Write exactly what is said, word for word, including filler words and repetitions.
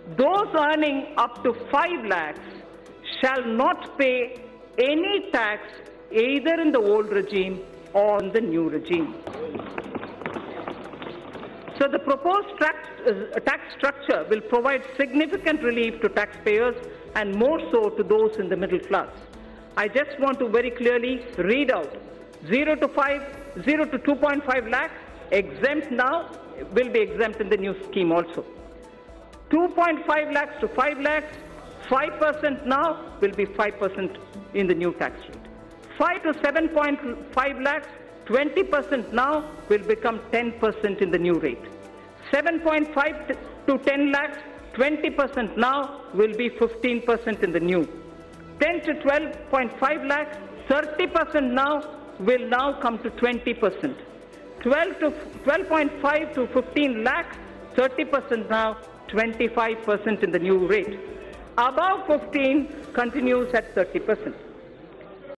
those earning up to five lakhs shall not pay any tax either in the old regime or in the new regime. So the proposed tax, uh, tax structure will provide significant relief to taxpayers and more so to those in the middle class. I just want to very clearly read out zero to five, zero to two point five lakhs exempt now, will be exempt in the new scheme also. two point five lakhs to five lakhs, five percent now will be five percent in the new tax rate. five to seven point five lakhs, twenty percent now will become ten percent in the new rate. seven point five to ten lakhs, twenty percent now will be fifteen percent in the new. ten to twelve point five lakhs, thirty percent now will now come to twenty percent. twelve to twelve point five to fifteen lakhs, thirty percent now, twenty-five percent in the new rate. Above fifteen continues at thirty percent.